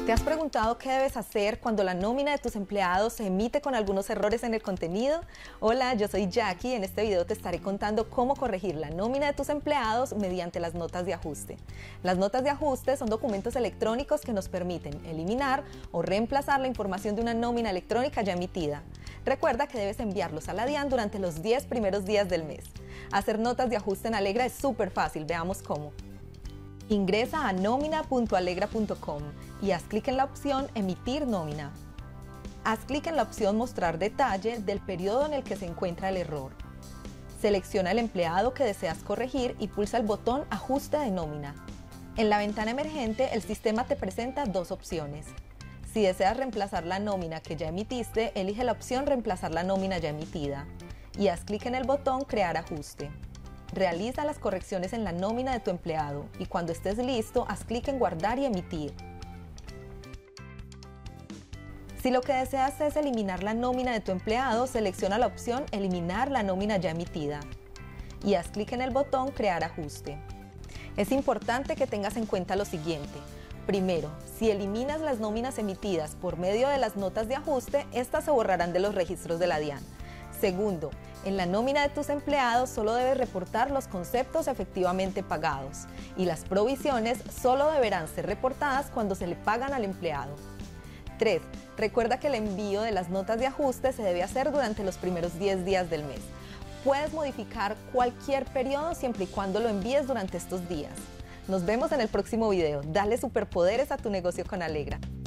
¿Te has preguntado qué debes hacer cuando la nómina de tus empleados se emite con algunos errores en el contenido? Hola, yo soy Jackie y en este video te estaré contando cómo corregir la nómina de tus empleados mediante las notas de ajuste. Las notas de ajuste son documentos electrónicos que nos permiten eliminar o reemplazar la información de una nómina electrónica ya emitida. Recuerda que debes enviarlos a la DIAN durante los 10 primeros días del mes. Hacer notas de ajuste en Alegra es súper fácil, veamos cómo. Ingresa a nómina.alegra.com y haz clic en la opción Emitir nómina. Haz clic en la opción Mostrar detalle del periodo en el que se encuentra el error. Selecciona el empleado que deseas corregir y pulsa el botón Ajuste de nómina. En la ventana emergente, el sistema te presenta dos opciones. Si deseas reemplazar la nómina que ya emitiste, elige la opción Reemplazar la nómina ya emitida y haz clic en el botón Crear ajuste. Realiza las correcciones en la nómina de tu empleado y cuando estés listo, haz clic en Guardar y emitir. Si lo que deseas es eliminar la nómina de tu empleado, selecciona la opción Eliminar la nómina ya emitida y haz clic en el botón Crear ajuste. Es importante que tengas en cuenta lo siguiente. Primero, si eliminas las nóminas emitidas por medio de las notas de ajuste, estas se borrarán de los registros de la DIAN. Segundo, en la nómina de tus empleados solo debes reportar los conceptos efectivamente pagados y las provisiones solo deberán ser reportadas cuando se le pagan al empleado. 3. Recuerda que el envío de las notas de ajuste se debe hacer durante los primeros 10 días del mes. Puedes modificar cualquier periodo siempre y cuando lo envíes durante estos días. Nos vemos en el próximo video. Dale superpoderes a tu negocio con Alegra.